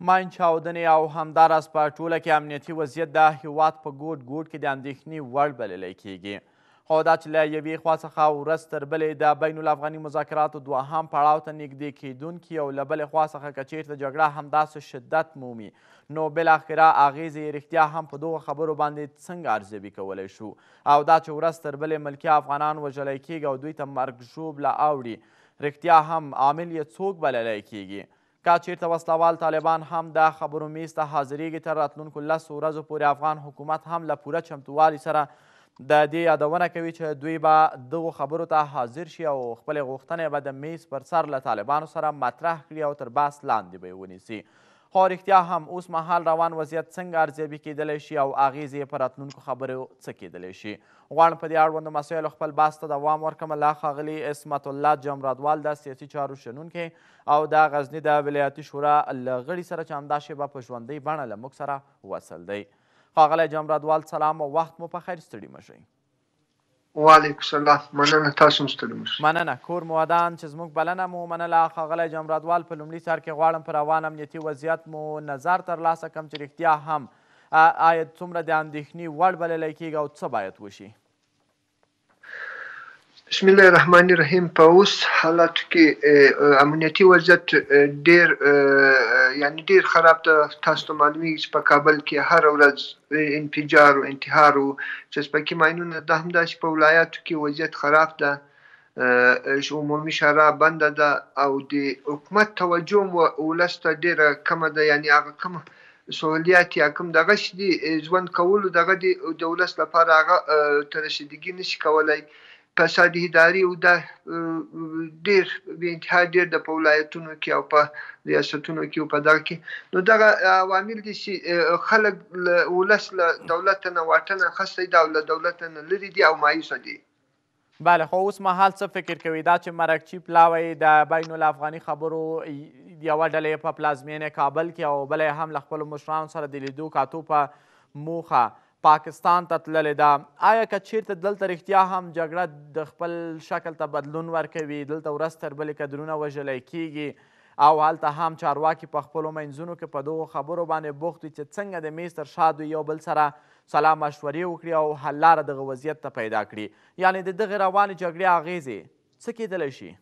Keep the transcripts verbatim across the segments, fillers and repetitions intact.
ماین چاودنې او همداراز په ټوله کې امنیتي وضعیت د هیواد په ګوټ ګوټ کې د اندېښنې وړ بللی کیږي. خو دا چې له یوې خوا څخه ورځ تر بلې د بین الافغاني مذاکراتو دوهم پړاو ته نږدې کیدونکي او له بلې خوا څخه که چیرته جګړه همداسې شدت مومي نو بالاخره اغیزې یې رښتیا هم په دغو خبرو باندې څنګه ارزیابي کولی شو او دا چې ورځ تر بلې ملکي افغانان وژلی کیږي او دوی ته مرګ ژوبله اوړي رښتیا هم عامل یې څوک بللی کیږي. که چیرته وسلوال طالبان هم د خبرو میز ته حاضریږي تر راتلونکو لسو ورځو پورې افغان حکومت هم له پوره چمتووالي سره د دې یادونه کوي چې دوی به دغو خبرو ته حاضر شي او خپلې غوښتنې به د میز پر سر له طالبانو سره مطرح کړي او تر بحث لاندې به یې ونیسي. خو رښتیا هم اوس مهال روان وضعیت څنګه ارزیابي کیدلی شي او اغیزې یې په راتلونکو خبرو څه کیدلی شي؟ غواړم په دې اړوندو مسایلو خپل بحث ته دوام ورکړم له ښاغلي عصمت الله جمرادوال د سیاسي چارو شنونکی او د غزني د ولایتي شورا له غړي سره چې همدا شیبه په ژوندۍ بڼه له موږ سره وصل دی. ښاغلی جمرادوال سلام او وخت مو په خیر ستړي مه شئ. وعلیکم سلام، مننه، تاسو هم ستړي مه شئ. مننه. کور مو ودان چې زموږ بلنه مو منله. ښاغلی جمرادوال په لومړي سر کې غواړم په روان امنیتي وضعیت مو نظر ترلاسه کړم چې رښتیا هم آیا څومره د اندېښنې وړ بللی کیږي او څه باید وشي؟ بسم الله الرحمن الرحیم. په اوس حالاتو کې امنیتي وضعیت ډیر یعنی ډیر خراب ده. تاسو ته معلومیږي چې په کابل کې هره ورځ انفجار او انتحار او چسپکي ماینونه ده. همداسې په ولایاتو کې وضعیت خراب ده، عمومي شورا بنده ده او د حکومت توجه هم ولس ته ډیره کمه ده. یعنی هغه کوم سهولیات یا کوم دغه چې دي ژوند کولو دغه د ولس لپاره هغه ته رسیدګي نشي کولی. فساد اداري او دا ډیر بې انتها ډیر د په ولایتونو کې او په ریاستونو کې او په دغه کې نو دغه عوامل دي چې خلک ولس له دولت نه واټن اخیستی ده او له دولت نه لرې دي او مایوسه دي. بله، خو اوس مهال څه فکر کوي دا چې مرکچي پلاوی د بین الافغاني خبرو یوه ډله په پلازمینې کابل کې او بله هم له خپلو مشرانو سره د لیدو کاتو په موخه پاکستان ته تللې ده؟ آیا که چیرته دلته رښتیا هم جګړه د خپل شکل ته بدلون ورکوي، دلته ورځ تر بلې کدرونه وژلی کیږي او هلته هم چارواکي په خپلو منځونو کې په دغو خبرو باندې بوخت وي چې څنګه د میز تر شا دوی یو بل سره سلا مشورې وکړي او حل لاره دغه وضعیت ته پیدا کړي؟ یعنې د دغې روانې جګړې اغیزې څه کیدلی شي؟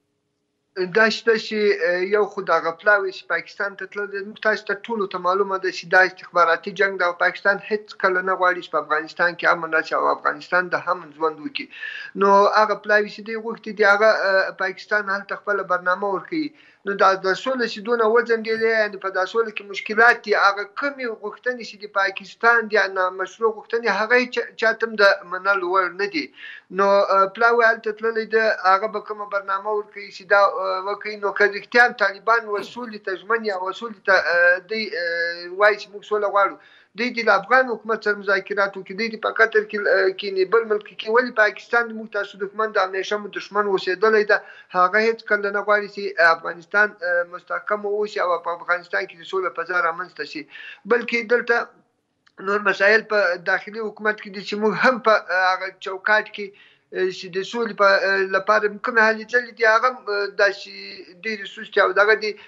دا شته چې یو خو دغه پلاوی چې پاکستان ته تللی، تاسو ته ټولو ته معلومه ده چې دا استخباراتي جنګ ده او پاکستان هېڅ کله نه غواړي چې په افغانستان کې امن راشي او افغانستان د امن ژوند وکړي. نو هغه پلاوی چې دی غوښتي دي هغه پاکستان هلته خپله برنامه ورکوي. نو دا د سوله چې دونه وځنډېدی، یعنې په دا سوله کې مشکلات دي، هغه کومې غوښتنې چې د پاکستان دي نامشروع غوښتنې هغه یې چاته هم د منلو وړ نه دي. نو پلاوی هلته تللی ده، هغه به کومه برنامه ورکوي چې دا وکړي. نو که رښتیا طالبان سولې ته ژمن یا سولې ته دوی وایي چې موږ سوله غواړو، دوی دې له افغان حکومت سره مذاکرات وکړي، دوی دې په قطر کې کښېني، بل ملک کې. ولې پاکستان زموږ تاسو دښمن ده، همیشه مو دښمن اوسېدلی ده، هغه هېڅ کله نه غواړي چې افغانستان مستحکم واوسي او په افغانستان کې د سوله فضا رامنځته شي. بلکې دلته نور مسایل په داخلي حکومت کې دي چې موږ هم په هغه چوکاټ کې چې د سولې په لپاره کومې هلې ځلې دي هغه هم داسې ډېرې سستې او دغه دي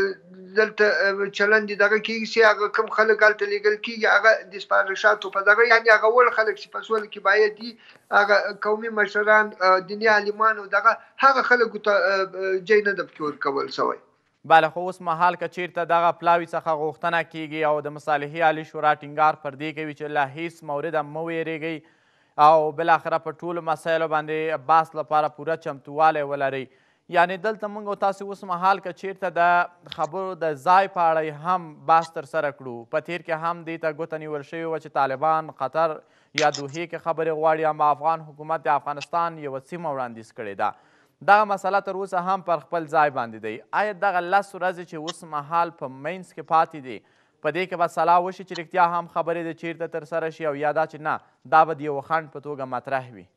دلته چلند دي دغه کېږي چې هغه کوم خلک هلته لیږل کېږي هغه د سپارښاتو په دغه یعنې هغه وړ خلک چې په سوله کې باید دي، هغه قومي مشران، دیني عالمان او دغه هغه خلکو ته ځای نه ده پکې ورکول شوی. بله، خو اوس مهال که چیرته دغه پلاوي څخه غوښتنه کیږي او د مصالحې عالي شورا ټینګار پر دې کوي چې له هیڅ مورده مه ویرېږئ او بالاخره په ټولو مسایلو باندې بحث لپاره پوره چمتووالی ولرئ، یعنې دلته موږ او تاسې اوس مهال که چیرته د خبرو د ځای په اړه هم بحث ترسره کړو، په تیر کې هم دې ته ګوته نیول شوې وه چې طالبان قطر یا دوحې کې خبرې غواړي، اما افغان حکومت د افغانستان یوه سیمه وړاندیز کړې ده. دغه مسله تر اوسه هم پر خپل ځای باندې دی. آیا دغه لس ورځې چې اوس مهال په منځ کې پاتې دي په دې کې به سلا وشي چې رښتیا هم خبرې د چیرته ترسره شي او یا دا چې نه دا به د یو خنډ په توګه مطرح وي؟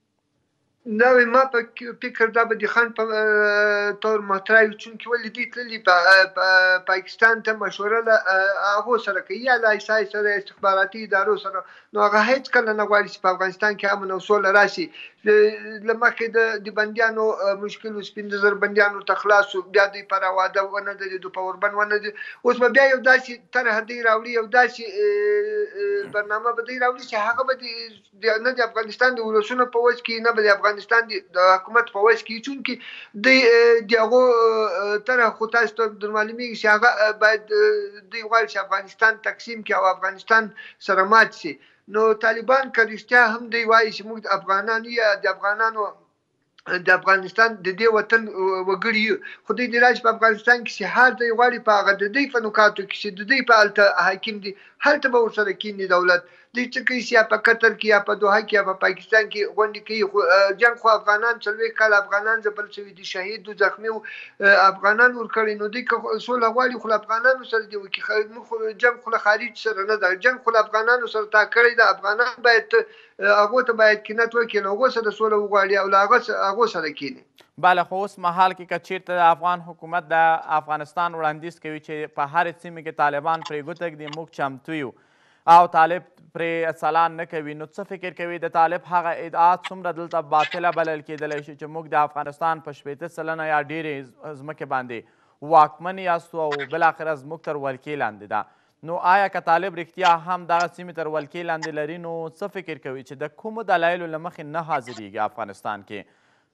نه ما په فکر دا به د خنډ په طور مطرح وي، چونکې ولې دوی تللي پاکستان ته مشوره له هغو سره کوي یا له ایسای سره استخباراتي ادارو سره. نو هغه هېڅ کله نه غواړي چې په افغانستان کې امن او سوله راشي، له مخکې د بندیانو مشکل سپین زر بندیانو ته خلاص بیا دوی پر واده ونه درېدو په اوربند ونه درېدو اوس به بیا یو داسې طرح دوی راوړي یو داسې برنامه به دوی راوړي چې هغه به نه د افغانستان د ولسونو په وس کې نه به د افغانستان د حکومت په وس کې چونکې دوی د هغو طرح خو تاسو ته در معلومیږي چې هغه باید دوی غواړي چې افغانستان تقسیم کړي او افغانستان سره مات شي نو طالبان که رښتیا هم دوی وایي چې موږ د افغانانو یا د افغانانو د افغانستان د دې وطن وګړي یو خو دوی د راج په افغانستان کې چې هر دوی غواړي په هغه د دوی په نکاتو کې چې د دوی په هلته حاکم دي هلته به ورسره کینی دولت دوی څه کوي چې یا په قطر کې یا په دوحه کې یا په پاکستان کې غونډې کوي خو جنګ خو افغانان څلوېښت کاله افغانان ځپل شوي دي شهید و زخمي افغانان ورکړي نو دوی که سوله غواړي خو له افغانانو سره دې وکړي موږ جنګ خو له خارج سره نه ده جنګ خو له افغانانو سره تا کړی ده افغانان باید هغو ته باید کینت وکړي نو هغو سره سوله وغواړي او له هغو سره کیني بله خو اوس مهال کې که چیرته د افغان حکومت د افغانستان وړاندیز کوي چې په هرې سیمې کې طالبان پرې ګوته ږدي موږ چمتو یو او طالب پرې سلان نه کوي نو څه فکر کوي د طالب هغه ادعات څومره دلته باطله بلل کېدلی شي چې موږ د افغانستان په شپېته سلنه یا ډېرې ځمکې باندې واکمن یاستو او بالاخره زموږ تر ولکې لاندې ده نو آیا که طالب رښتیا هم دغه سیمې تر ولکې لاندې لري نو څه فکر کوي چې د کومو دلایلو له مخې نه حاضرېږي افغانستان کې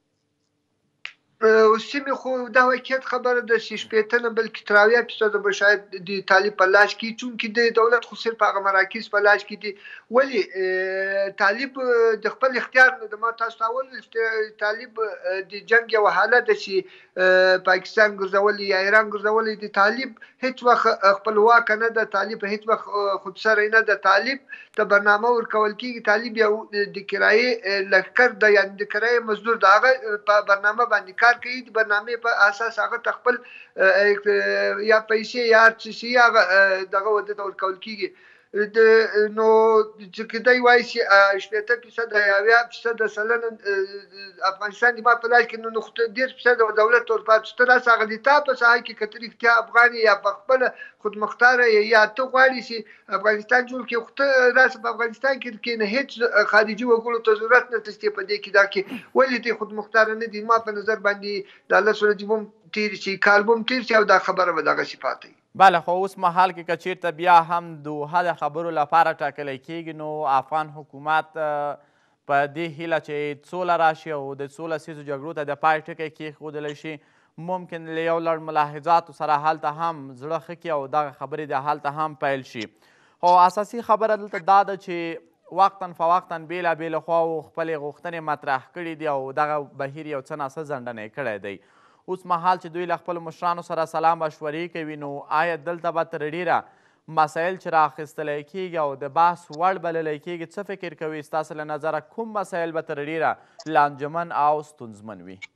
سیمې خو دا واقعیت خبره ده چې شپېته نه بلکې تر اویا فیصده به شاید د طالب په لاس کې چونکې د دولت خو صرف هغه مراکز په لاس کې دي ولې طالب د خپل اختیار نه د ما تاسو ته وویل طالب د جنګ یوه حالت ده چې پاکستان ګرځولی یا ایران ګرځولی د طالب هیڅ وخت خپلواکه نه ده طالب هیڅ وخت خودسری نه ده طالب ته برنامه ورکول کېږي طالب یو د کرایې لښکر ده یعنې د کرایې مزدور د هغه په برنامه باندې کار کوي د برنامې په اساس هغه ته خپل یا پیسې یا هر څه شي هغه دغه ودې ته ورکول کېږي نو چې دی وایي چې شپېته فیصده یا اویا فیصده سلنه افغانستان د ما په لاس کې نو دېرش فیصده دولت ورپاتې شته داسې هغه د تا په ساحه کې که ته رښتیا افغان یا په خپله خودمختاره یا ته غواړې چې افغانستان جوړ کړې خو ته راسه په افغانستان کې کښېنه هېڅ خارجي وګړو ته ضرورت نه شته په دې کې دا کې ولې دوی خودمختاره نه دي ما په نظر باندې د الله ورځې به هم تېر شي کال به هم تېر شي او دا خبره به دغسې پاتې وي بله خو اوس مهال کې که چیرته بیا هم دوحه د خبرو لپاره ټاکلی کېږي نو افغان حکومت په دې هیله چې سوله راشي او د څو لسیزو جګړو ته د پای ټکی کېښودلی شي ممکن له یو لړ ملاحظاتو سره هلته هم زړه ښه کړي او دغه خبرې د هلته هم پیل شي خو اساسي خبره دلته دا ده چې وقتا فوقتا بېلابېلو خواو خپلې غوښتنې مطرح کړي دي او دغه بهیر یو څه ناڅه ځنډنی کړی دی اوس مهال چې دوی له خپلو مشرانو سره سلام مشورې کوي نو آیا دلته به تر ډېره مسایل چې رااخیستلی کېږي او د بحث وړ بللی کېږي څه فکر کوي ستاسو له نظره کوم مسایل به تر ډېره لانجمن او ستونزمن وي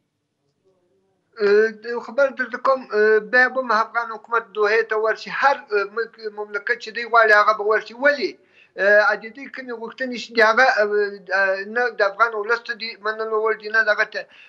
خبر درته کوم بیا به هم افغان حکومت دوحې ته ورشي هر مملکت چې دوی غواړي هغه به ورشي ولې عددي کومې غوښتنې چې د هغه نه د افغان ولس ته دي منلو وړ دي نه دغه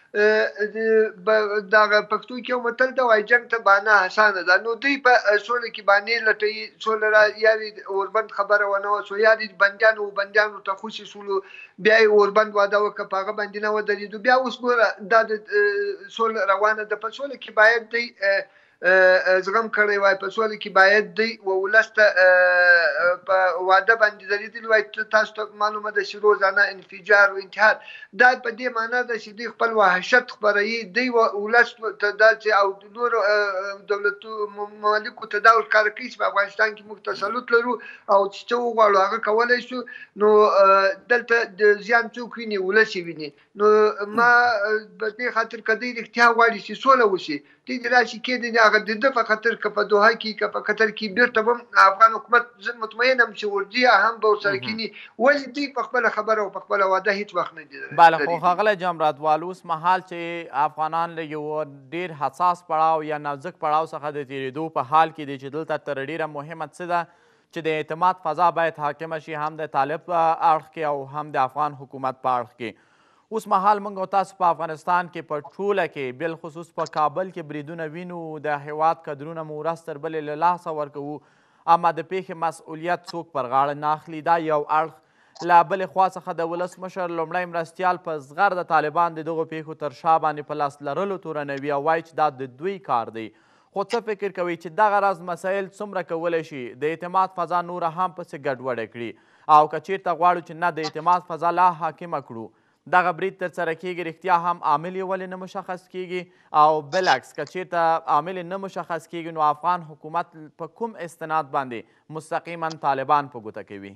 ته دغه پښتو کې یو متل ده وایي جنګ ته بانه اسانه ده نو دوی په سوله کې بانې لټوي سوله را یا د اوربند خبره ونه وسوه یا د بندیانو بندیانو ته خوشي سولو بیا یې اوربند واده وکړه په هغه باندې نه ودرېدو بیا اوس ګوره دا د سوله روانه ده په سوله کې باید دوی زغم کړی وای په سوله کې باید دوی ولس ته په واده باندې درېدلي وای تاسو ته معلومه ده چې روزانه انفجار و انتحار دا په دې معنا ده چې دوی خپل وحشت خپروي دوی ولس ته دا چې او نورو دولتو ممالکو ته دا ورښکاره کوي چې په افغانستان کې موږ تسلط لرو او چې څه وغواړو هغه کولی شو نو دلته د زیان څوک ویني ولس یې ویني نو ما په دې خاطر که دوی رښتیا غواړي چې سوله وشي دوی د راشي کېدې هغه د ده په خاطر که په دوحه کې که په قطر کې بیرته به افغان حکومت زه مطمئن یم چې ورځي هم به ورسره کیني ولې دوی په خپله خبره او په خپله واده هېڅ وخت نه دي بله خو ښاغلی جمراتوال اوس مهال چې افغانان له یو ډېر حساس پړاو یا نازک پړاو څخه د تېرېدو په حال کې دي چې دلته تر ډېره مهمه څه ده چې د اعتماد فضا باید حاکمه شي هم د طالب په اړخ کې او هم د افغان حکومت په اړخ کې اوس مهال موږ او تاسو په افغانستان کې په ټوله کې بالخصوص په کابل کې بریدونه وینو د هېواد قدرونه مو ورځ تر بلې له لاسه ورکوو اما د پیښې مسؤلیت څوک پر غاړه نه اخلي دا یو اړخ له بلې خوا څخه د ولسمشر لومړی مرستیال په زغر د طالبان د دغو پیښو تر شا باندې په لاس لرلو تورنوي او وایي چې دا د دوی کار دی. خو څه فکر کوي چې دغه راز مسایل څومره کولی شي د اعتماد فضا نوره هم پسې ګډوډه کړي او که چیرته غواړو چې نه د اعتماد فضا لا حاکمه کړو دغه برید ترسره کیږي رښتیا هم عامل یې ولې نه مشخص کیږي او بالعکس که چیرته عامل نه مشخص کیږي نو افغان حکومت په کوم استناد باندې مستقیما طالبان په ګوته کوي؟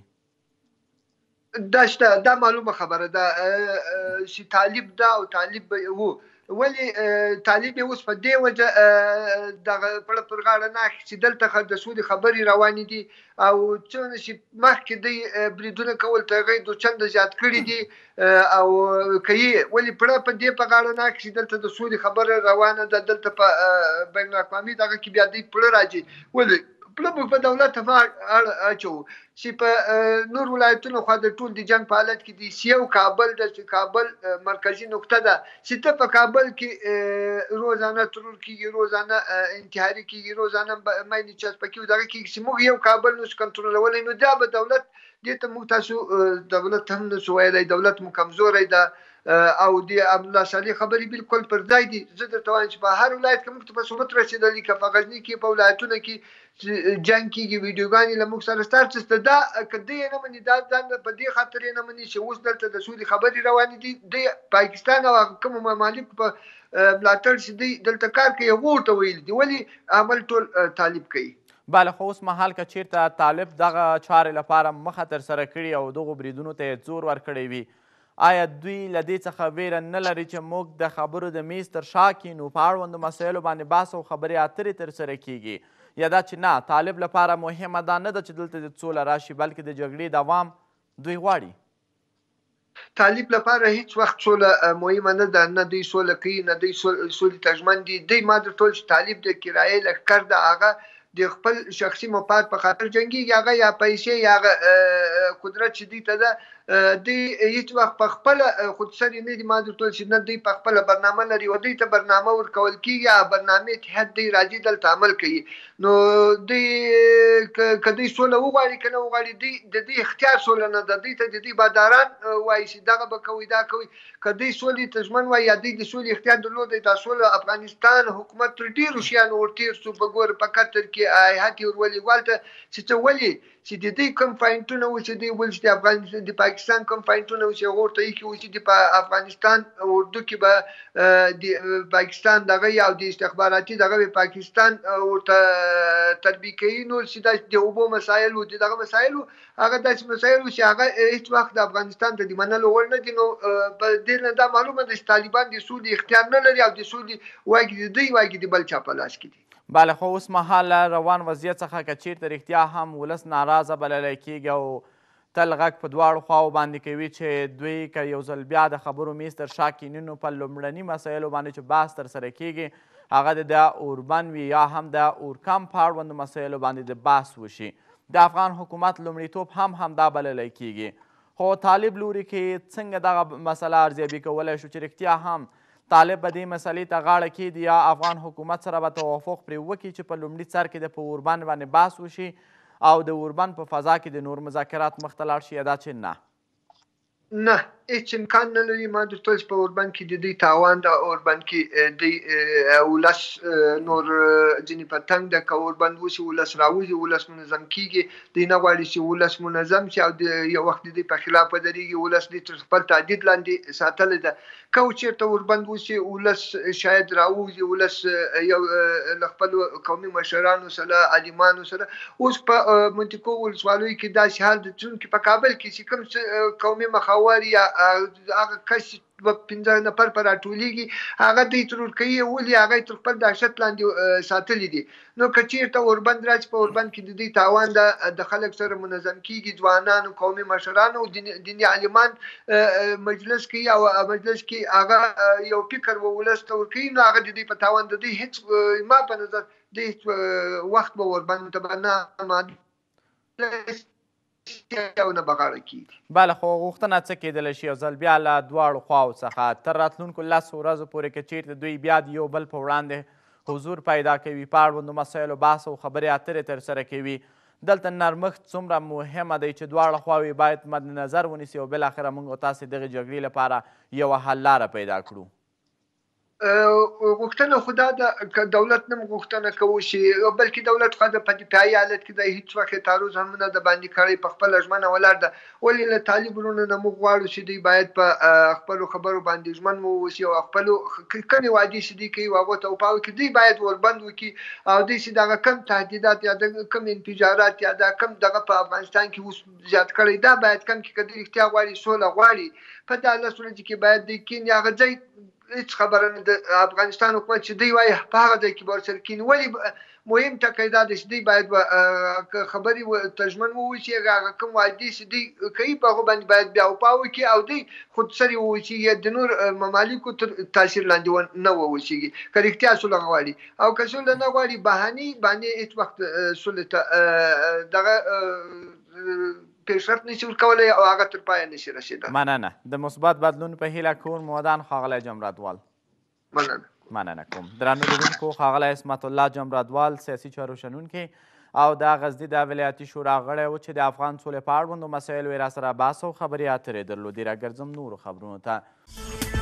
دا شته دا معلومه خبره ده چې طالب ده او طالب و ولې طالب یې اوس په دې وجه دغه پړه پر غاړه نه اخلي چې دلته د سولې خبرې روانې دي او څومره چې مخکې دوی بریدونه کول تر هغې دوه چنده زیات کړي دي او که یې ولې پړه په دې په غاړه نه اخلي چې دلته د سولې خبره روانه ده دلته په بین الاقوامي دغه کې بیا دوی پړه راځي ولې پړه په دولت هم اچوو چې په نور ولایتونو خوا د ټول د جنګ په حالت کې دي چې یو کابل ده چې کابل مرکزي نقطه ده چې ته په کابل کې روزانه ترور کېږي روزانه انتحاري کېږي روزانه مینې چسپه کېږي دغه کېږي چې موږ یو کابل نشو کنټرولولی نو دا به دولت دې ته موږ تاسو دولت هم نشو ویلی دولت مو کمزوری ده او د عبدالله صالح خبرې بالکل پر ځای دي زه درته وایم چې په هر ولایت کې موږ ته په ثبوت رسېدلي که په غزني کې په ولایتونو کې جنګ کېږي ویډیوګانې له موږ سره ستا څه دا که دی یې نه مني دا ځان په دې خاطر یې نه مني چې اوس دلته د سولې خبرې روانې دي دی پاکستان او کومو ممالکو په ملاتړ چې دی دلته کار کوي هغو ورته ویلي دي ولې عمل ټول طالب کوي. بله خو اوس مهال که چیرته طالب دغه چارې لپاره مخه ترسره کړي او دغو بریدونو ته یې زور ورکړی وي آیا دوی له دې څخه ویره نه لري چې موږ د خبرو د میز تر شا کینو په اړوندو مسایلو باندې بحث او خبرې اترې ترسره کیږي یا دا چې نه طالب لپاره مهمه دا نه ده چې دلته د سوله راشي بلکې د جګړې دوام دوی غواړي؟ طالب لپاره هیڅ وخت سوله مهمه نه ده نه دوی سوله کوي نه دوی سولې ته ژمن دي دوی ما درته ویل چې طالب د کرایې لښکر ده هغه د خپل شخصي مفاد په خاطر جنګېږي هغه یا پیسې یا هغه قدرت چې دوی ته ده دوی هیڅ وخت په خپله خودسري نه دي ما درته ویل چې نه دوی په خپله برنامه لري او دوی ته برنامه ورکول کېږي او برنامې اتحاد دوی راځي دلته عمل کوي نو دوی که دوی سوله وغواړي که نه وغواړي دوی د دوی اختیار سوله نه ده دوی ته د دوی باداران وایي چې دغه به کوئ دا کوئ که دوی سولې ته ژمن وایي یا دوی د سولې اختیار درلودی دا سوله افغانستان حکومت تر ډېرو شیانو ورتېر سو په ګوره په قطر کې هیات یې ورولي والته چې څه ولې چې د دوی کوم پاینټونه و چې دوی ول چې د افغانستان د پاکستان کوم پاینټونه و چې هغه ورته ایښي و چې په افغانستان اردو کې به د پاکستان دغه یا د استخباراتي دغه به پاکستان ورته تطبیق کوي نو چې دا د اوبو مسایل و دغه مسایل هغه داسې مسایل و چې هغه هیڅ وخت د افغانستان ته د منلو وړ نه دي نو په دې نه دا معلومه ده چې طالبان د سولې اختیار نه لري او د سولې واګې د دوی واګې د بل چا په لاس کې دي. بله خو اوس مهال روان وضعیت څخه که چیرته رښتیا هم ولس ناراضه بللی کېږي او تل غږ په دواړو خواو باندې کوي چې دوی که یو ځل بیا د خبرو میز تر شا کیني نو په لومړني مسایلو باندې چې بحث ترسره کېږي هغه د اوربند وي یا هم د اورکم په اړوندو مسایلو باندې د بحث وشي د افغان حکومت لومړیتوب هم همدا بللی کېږي خو طالب لوري کې څنګه دغه مسله ارزیابي کولی شو چې رښتیا هم طالب به دې مسلې ته غاړه کېږدي یا افغان حکومت سره به توافق پرې وکړي چې په لومړي سر کې د په اوربند باندې بحث وشي او د اوربند په فضا کې د نور مذاکرات مخ ته لاړ شي یا دا چې نه نه هیڅ امکان نه لري ما درته ویل چې په اوربند کې د دوی تاوان ده اوربند کې دوی ولس نور ځینې په تنګ ده که اوربند وشي ولس راوځي ولس منظم کېږي دوی نه غواړي چې ولس منظم شي او د یو وخت د دوی په خلاف ودرېږي ولس دوی تر خپل تهدید لاندې ساتلی ده که چېرته اوربند وشي ولس شاید راوځي ولس یو له خپلو قومي مشرانو سره عالمانو سره اوس په منطقو ولسوالیو کې داسې حال ده چونکې په کابل کې چې کوم قومي مخاور یا هغه کس به پنځه نفر په راټولېږي هغه دوی ترور کوي ولې هغه یې تر خپل دهشت لاندې ساتلي دي نو که چېرته اوربند راشي په اوربند کې د دوی تاوان ده د خلک سره منظم کېږي ځوانانو قومي مشرانو دیني عالمان مجلس کوي او مجلس کې هغه یو فکر و ولس ته ورکوي نو هغه د دوی په تاوان د دوی هېڅ ما په نظر د هېڅ وخت به اوربند ته به نه بله خو غوښتنه څه کېدلی شي یو ځل بیا له دواړو خواو څخه تر راتلونکو لسو ورځو پورې که چیرته دوی بیا د یو بل په وړاندې حضور پیدا کوي په اړوندو مسایلو بحث او خبرې اترې ترسره کوي دلته نرمښت څومره مهمه دی چې دواړه خواوې باید مد نظر ونیسي او بالاخره موږ او تاسې دغې جګړې لپاره یوه حل لاره پیدا کړو. غوښتنه خو دا ده که دولت نه غوښتنه کوو چې بلکې دولت خو په دفاعي حالت کې دی، هېڅ وخت یې تعرض هم نه ده باندې کړی، په خپله ژمنه ولاړ ده. ولې له طالب وروڼو نه موږ غواړو چې دوی باید په خپلو خبرو باندې ژمن واوسي او خپلو کمې وعدې چې دوی کوي هغو ته وفا وکړي، دوی باید وربند وکړي او دوی چې دغه کم تهدیدات یا د کم انفجارات یا دا کم دغه په افغانستان کې اوس زیات کړی دا باید کم کړي. که دوی رښتیا غواړي سوله غواړي په دا لس ورځو کې باید دوی کښېني هغه ځای هیڅ خبره نه د افغانستان حکومت چې دوی وایي په هغه ځای کې به ورسره کښېني. ولې مهم ټکی دا دی چې دوی باید خبرې ته ژمن واوسي، هغه کوم وعدې چې دوی کوي په هغو باندې باید بیا وفا وکړي او دوی خودسري واوسي یا د نور ممالکو تر تاثیر لاندې نه واوسېږي که رښتیا سوله غواړي. او که سوله نه غواړي بهانې باندې هېڅ وخت سولې ته دغه پیشرفت نشي ورکولی او هغه تر پایه نشي رسېدلی. مننه. د مثبت بدلون په هیله کوم مودان ښاغلی جمراتوال. مننه. مننه کوم. درنو لیدونکو، ښاغلی عصمت الله جمراتوال سیاسي چارو شنونکی او د غزني د ولایتي شورا غړی و چې د افغان سولې په اړوندو مسایلو یې راسره بحث او خبرې اترې درلودې. راګرځم نورو خبرونو ته.